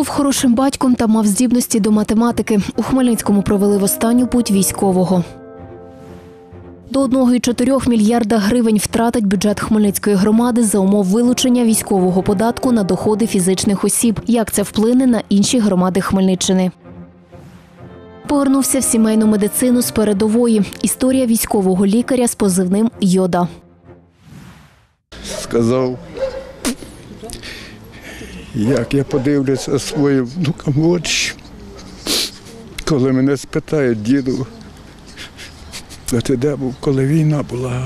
Був хорошим батьком та мав здібності до математики. У Хмельницькому провели в останню путь військового. До 1,4 мільярда гривень втратить бюджет Хмельницької громади за умов вилучення військового податку на доходи фізичних осіб. Як це вплине на інші громади Хмельниччини? Повернувся в сімейну медицину з передової. Історія військового лікаря з позивним «Йода». Сказав, як я подивлюся своїм внукам в очі, коли мене спитають: діду, а ти де був, коли війна була?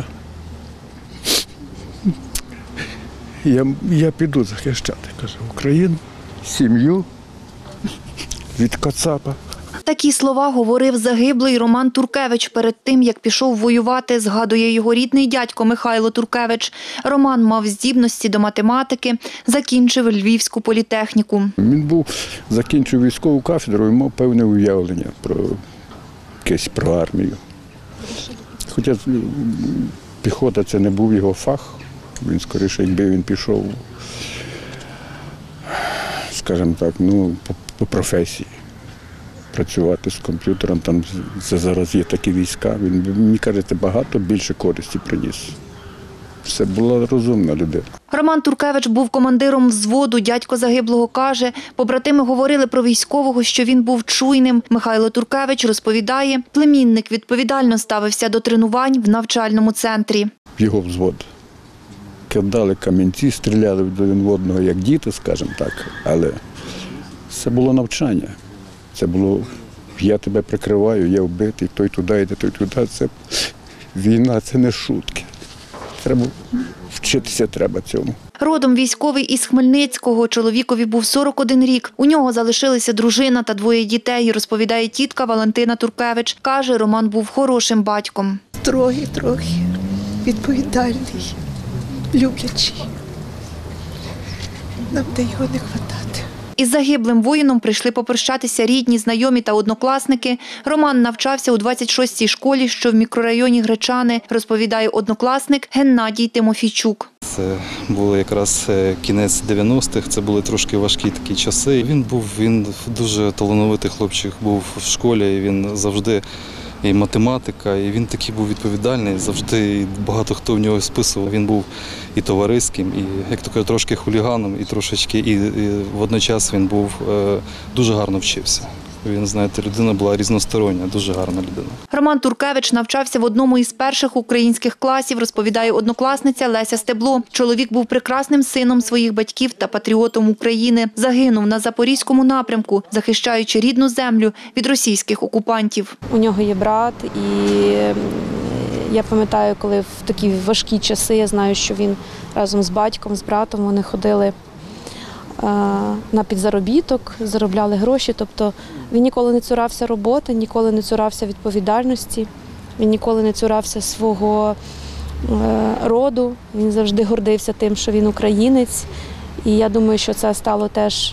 Я піду захищати, каже, Україну, сім'ю від кацапа. Такі слова говорив загиблий Роман Туркевич перед тим, як пішов воювати, згадує його рідний дядько Михайло Туркевич. Роман мав здібності до математики, закінчив Львівську політехніку. Він закінчив військову кафедру і мав певне уявлення про армію. Хоча піхота – це не був його фах, він скоріше, якби він пішов, скажімо так, по професії. Працювати з комп'ютером, там зараз є такі війська. Він, мені кажете, багато більше користі приніс. Це була розумна людина. Роман Туркевич був командиром взводу. Дядько загиблого каже, побратими говорили про військового, що він був чуйним. Михайло Туркевич розповідає, племінник відповідально ставився до тренувань в навчальному центрі. Його взвод кидали камінці, стріляли один в одного, як діти, скажімо так. Але це було навчання. Це було, я тебе прикриваю, я вбитий, той туди йде, той туди. Це війна, це не шутки. Треба вчитися треба цьому. Родом військовий із Хмельницького. Чоловікові був 41 рік. У нього залишилися дружина та 2 дітей, розповідає тітка Валентина Туркевич. Каже, Роман був хорошим батьком. Трохи, відповідальний, люблячий. Нам де його не вистачати. Із загиблим воїном прийшли попрощатися рідні, знайомі та однокласники. Роман навчався у 26-й школі, що в мікрорайоні Гречани, розповідає однокласник Геннадій Тимофійчук. Це було якраз кінець 90-х, це були трошки важкі такі часи. Він дуже талановитий хлопчик був в школі, і він завжди і математика, і він такий був відповідальний, завжди багато хто в нього списував. Він був і товариським, і, як то кажуть, трошки хуліганом, і трошечки, і водночас він був, дуже гарно вчився. Він, знаєте, людина була різностороння, дуже гарна людина. Роман Туркевич навчався в одному із перших українських класів, розповідає однокласниця Леся Стебло. Чоловік був прекрасним сином своїх батьків та патріотом України. Загинув на Запорізькому напрямку, захищаючи рідну землю від російських окупантів. У нього є брат, і я пам'ятаю, коли в такі важкі часи, я знаю, що він разом з батьком, з братом, вони ходили на підзаробіток, заробляли гроші. Тобто він ніколи не цурався роботи, ніколи не цурався відповідальності, він ніколи не цурався свого роду. Він завжди гордився тим, що він українець. І я думаю, що це стало теж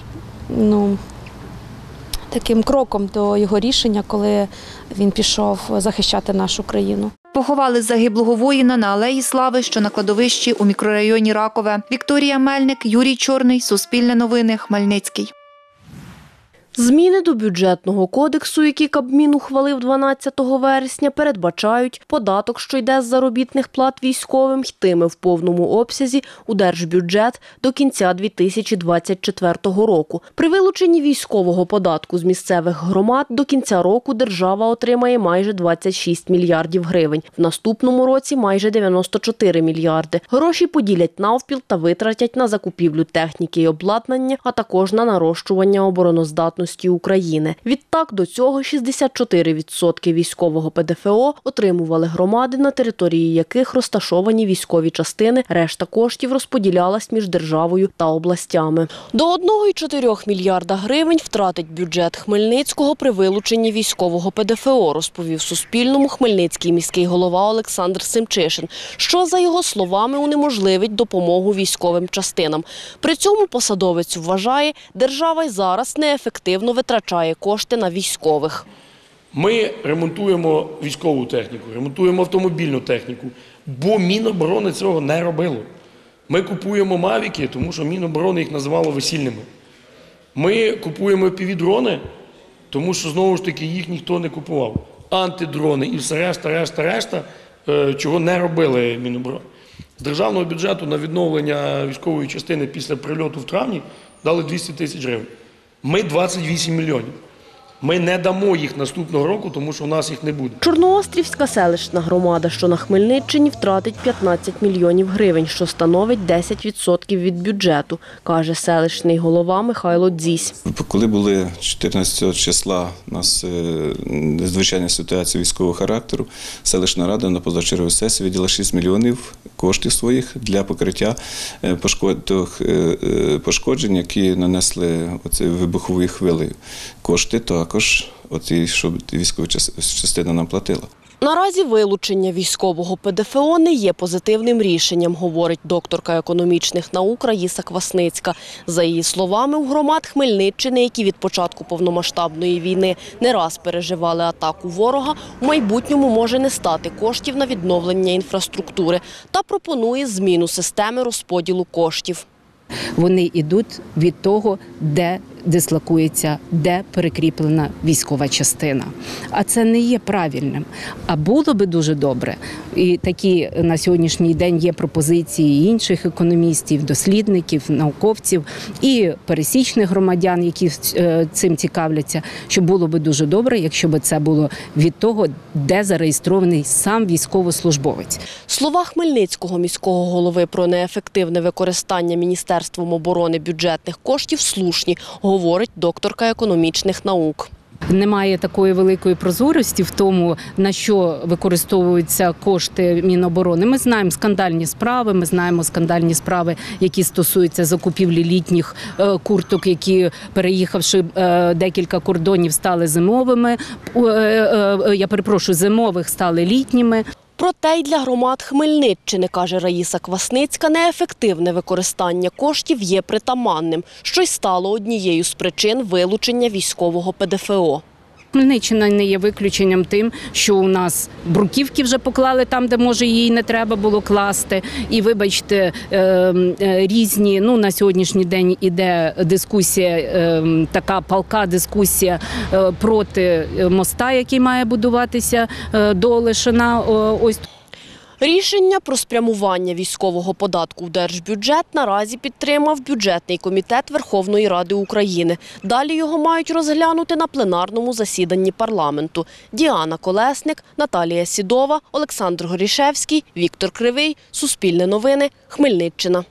таким кроком до його рішення, коли він пішов захищати нашу країну. Поховали загиблого воїна на Алеї Слави, що на кладовищі у мікрорайоні Ракове. Вікторія Мельник, Юрій Чорний, Суспільне новини, Хмельницький. Зміни до бюджетного кодексу, які Кабмін ухвалив 12 вересня, передбачають, податок, що йде з заробітних плат військовим, йтиме в повному обсязі у держбюджет до кінця 2024 року. При вилученні військового податку з місцевих громад до кінця року держава отримає майже 26 мільярдів гривень. В наступному році майже 94 мільярди. Гроші поділять навпіл та витратять на закупівлю техніки і обладнання, а також на нарощування обороноздатності України. Відтак до цього 64% військового ПДФО отримували громади, на території яких розташовані військові частини. Решта коштів розподілялась між державою та областями. До 1,4 мільярда гривень втратить бюджет Хмельницького при вилученні військового ПДФО, розповів Суспільному хмельницький міський голова Олександр Семчишин, що, за його словами, унеможливить допомогу військовим частинам. При цьому посадовець вважає, держава й зараз неефективно витрачає кошти на військових. Ми ремонтуємо військову техніку, ремонтуємо автомобільну техніку, бо Міноборони цього не робило. Ми купуємо мавіки, тому що Міноборони їх називало весільними. Ми купуємо FPV-дрони, тому що, знову ж таки, їх ніхто не купував. Антидрони і все решта, чого не робили Міноборони. З державного бюджету на відновлення військової частини після прильоту в травні дали 200 тисяч гривень. Ми 28 мільйонів. Ми не дамо їх наступного року, тому що у нас їх не буде. Чорноострівська селищна громада, що на Хмельниччині, втратить 15 мільйонів гривень, що становить 10% від бюджету, каже селищний голова Михайло Дзісь. Коли були 14 числа у нас надзвичайна ситуація військового характеру, селищна рада на позачерговій сесії виділа 6 мільйонів коштів своїх для покриття пошкоджень, які нанесли вибуховою хвилею. Кошти також, щоб військова частина нам платила. Наразі вилучення військового ПДФО не є позитивним рішенням, говорить докторка економічних наук Раїса Квасницька. За її словами, у громад Хмельниччини, які від початку повномасштабної війни не раз переживали атаку ворога, в майбутньому може не стати коштів на відновлення інфраструктури та пропонує зміну системи розподілу коштів. Вони йдуть від того, де дислокується, де перекріплена військова частина. А це не є правильним. А було би дуже добре, і такі на сьогоднішній день є пропозиції інших економістів, дослідників, науковців і пересічних громадян, які цим цікавляться, що було би дуже добре, якщо б це було від того, де зареєстрований сам військовослужбовець. Слова Хмельницького міського голови про неефективне використання Міністерством оборони бюджетних коштів слушні, говорить докторка економічних наук. Немає такої великої прозорості в тому, на що використовуються кошти Міноборони. Ми знаємо скандальні справи, які стосуються закупівлі літніх курток, які, переїхавши декілька кордонів, стали зимовими. Зимових стали літніми. Проте й для громад Хмельниччини, каже Раїса Квасницька, неефективне використання коштів є притаманним, що й стало однією з причин вилучення військового ПДФО. Хмельниччина не є виключенням тим, що у нас бруківки вже поклали там, де, може, її не треба було класти. І, вибачте, різні, на сьогоднішній день іде дискусія, така палка дискусія проти моста, який має будуватися до Олешина. Рішення про спрямування військового податку в держбюджет наразі підтримав бюджетний комітет Верховної Ради України. Далі його мають розглянути на пленарному засіданні парламенту. Діана Колесник, Наталія Сідова, Олександр Горішевський, Віктор Кривий. Суспільне новини. Хмельниччина.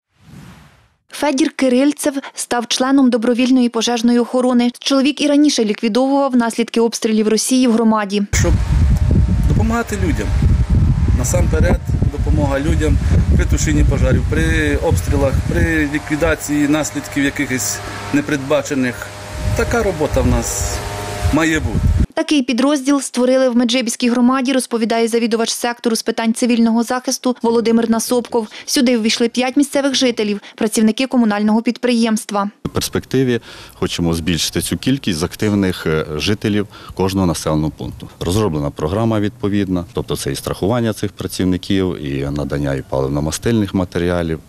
Федір Кирильцев став членом добровільної пожежної охорони. Чоловік і раніше ліквідовував наслідки обстрілів Росії в громаді. Щоб допомагати людям. Насамперед, допомога людям при тушінні пожарів, при обстрілах, при ліквідації наслідків якихось непередбачених. Така робота в нас має бути. Такий підрозділ створили в Меджибіській громаді, розповідає завідувач сектору з питань цивільного захисту Володимир Насопков. Сюди увійшли 5 місцевих жителів, працівники комунального підприємства. В перспективі хочемо збільшити цю кількість з активних жителів кожного населеного пункту. Розроблена програма відповідна, тобто це і страхування цих працівників, і надання і паливно-мастильних матеріалів.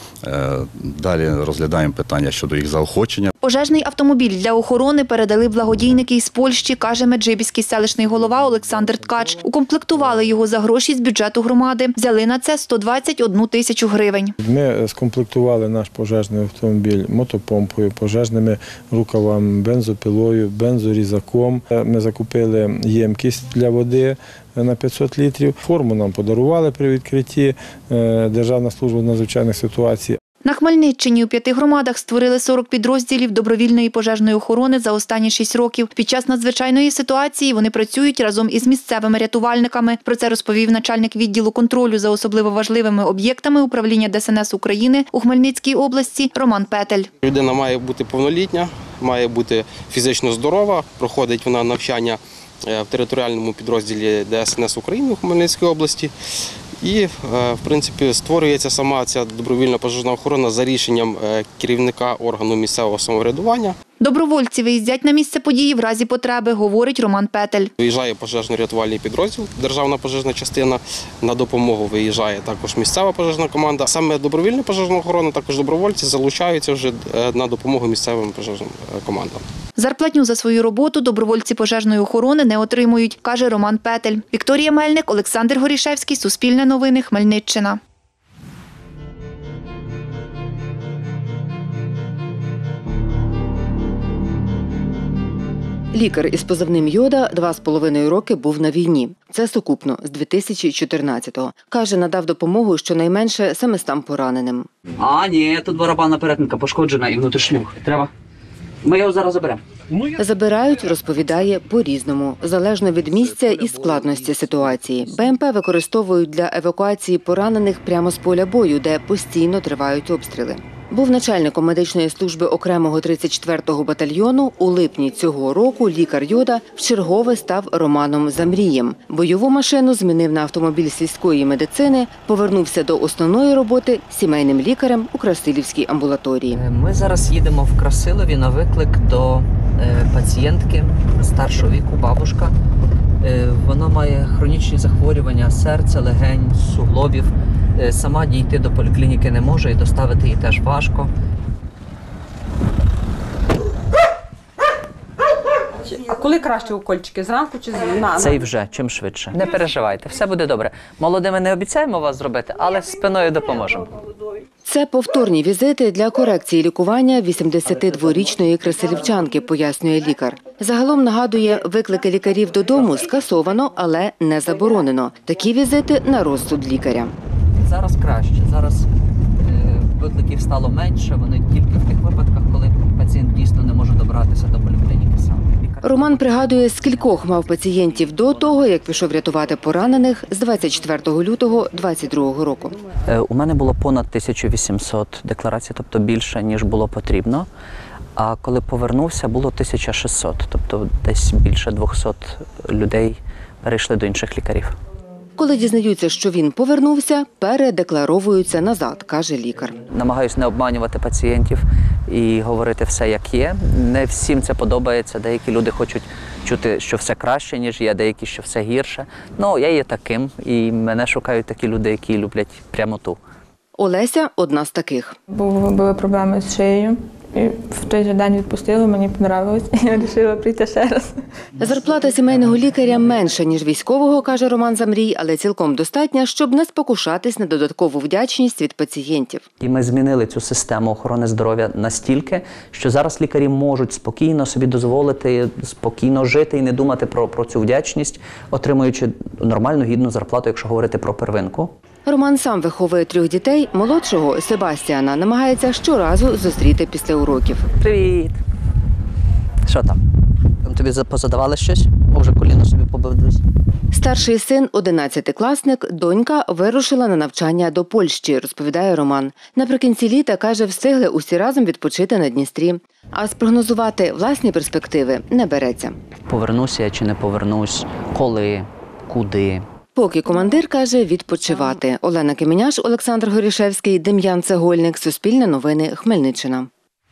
Далі розглядаємо питання щодо їх заохочення. Пожежний автомобіль для охорони передали благодійники із Польщі, каже Меджибіський селищний голова Олександр Ткач. Укомплектували його за гроші з бюджету громади. Взяли на це 121 тисячу гривень. Ми скомплектували наш пожежний автомобіль мотопомпою, пожежними рукавами, бензопилою, бензорізаком. Ми закупили ємкість для води на 500 літрів. Форму нам подарували при відкритті Державна служба надзвичайних ситуацій. На Хмельниччині у 5 громадах створили 40 підрозділів добровільної пожежної охорони за останні 6 років. Під час надзвичайної ситуації вони працюють разом із місцевими рятувальниками. Про це розповів начальник відділу контролю за особливо важливими об'єктами управління ДСНС України у Хмельницькій області Роман Петель. Людина має бути повнолітня, має бути фізично здорова, проходить вона навчання в територіальному підрозділі ДСНС України у Хмельницькій області. І, в принципі, створюється сама ця добровільна пожежна охорона за рішенням керівника органу місцевого самоврядування. Добровольці виїздять на місце події в разі потреби, говорить Роман Петель. Виїжджає пожежно-рятувальний підрозділ, державна пожежна частина, на допомогу виїжджає також місцева пожежна команда. Саме добровільна пожежна охорона, також добровольці залучаються вже на допомогу місцевим пожежним командам. Зарплатню за свою роботу добровольці пожежної охорони не отримують, каже Роман Петель. Вікторія Мельник, Олександр Горішевський, Суспільне новини, Хмельниччина. Лікар із позивним «Йода» 2,5 роки був на війні. Це сукупно з 2014-го. Каже, надав допомогу щонайменше 700 пораненим. Ні, тут барабанна перетинка пошкоджена і внутрішнюх. Треба. Ми його зараз заберемо. Забирають, розповідає, по-різному, залежно від місця і складності ситуації. БМП використовують для евакуації поранених прямо з поля бою, де постійно тривають обстріли. Був начальником медичної служби окремого 34-го батальйону. У липні цього року лікар «Йода» вчергове став Романом Замрієм. Бойову машину змінив на автомобіль сільської медицини, повернувся до основної роботи сімейним лікарем у Красилівській амбулаторії. Ми зараз їдемо в Красилові на виклик до пацієнтки старшого віку, бабушка. Вона має хронічні захворювання серця, легень, суглобів. Сама дійти до поліклініки не може і доставити її теж важко. А коли краще укольчики? Зранку чи зранку? Це і вже, чим швидше. Не переживайте, все буде добре. Молодими не обіцяємо вас зробити, але спиною допоможемо. Це повторні візити для корекції лікування 82-річної красилівчанки, пояснює лікар. Загалом, нагадує, виклики лікарів додому скасовано, але не заборонено. Такі візити на розсуд лікаря. Зараз краще, зараз викликів стало менше, вони тільки в тих випадках, коли пацієнт дійсно не може добратися до поліклініки сам. Роман пригадує, скількох мав пацієнтів до того, як пішов рятувати поранених з 24 лютого 2022 року. У мене було понад 1800 декларацій, тобто більше, ніж було потрібно. А коли повернувся, було 1600, тобто десь більше 200 людей перейшли до інших лікарів. Коли дізнаються, що він повернувся, передекларовуються назад, каже лікар. Намагаюсь не обманювати пацієнтів і говорити все, як є. Не всім це подобається. Деякі люди хочуть чути, що все краще, ніж є, деякі, що все гірше. Ну, я є таким, і мене шукають такі люди, які люблять прямоту. Олеся – одна з таких. Були проблеми з шиєю. І в той же день відпустили, мені подобалось, і я вирішила прийти ще раз. Зарплата сімейного лікаря менша, ніж військового, каже Роман Замрій, але цілком достатня, щоб не спокушатись на додаткову вдячність від пацієнтів. І ми змінили цю систему охорони здоров'я настільки, що зараз лікарі можуть спокійно собі дозволити, спокійно жити і не думати про цю вдячність, отримуючи нормальну, гідну зарплату, якщо говорити про первинку. Роман сам виховує 3 дітей. Молодшого, Себастіана, намагається щоразу зустріти після уроків. Привіт! Що там? Тобі позадавали щось? Вже коліно собі побив десь. Старший син, 11-класник, донька вирушила на навчання до Польщі, розповідає Роман. Наприкінці літа, каже, встигли усі разом відпочити на Дністрі. А спрогнозувати власні перспективи не береться. Повернуся я чи не повернусь? Коли? Куди? Поки командир каже відпочивати. Олена Кеміняш, Олександр Горішевський, Дем'ян Цегольник, Суспільне новини, Хмельниччина.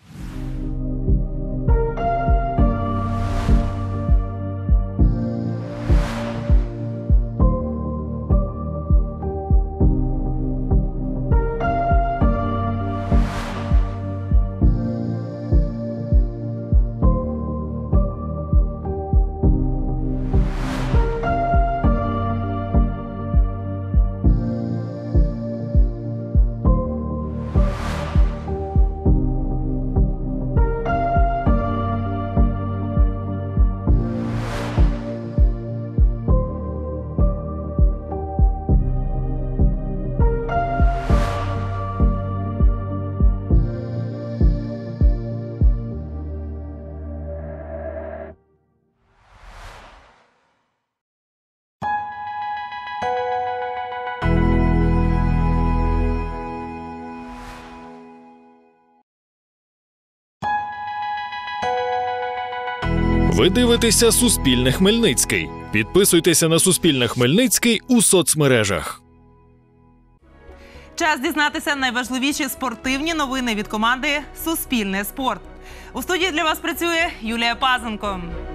Ви дивитеся «Суспільне Хмельницький». Підписуйтеся на «Суспільне Хмельницький» у соцмережах. Час дізнатися найважливіші спортивні новини від команди «Суспільне спорт». У студії для вас працює Юлія Пазенко.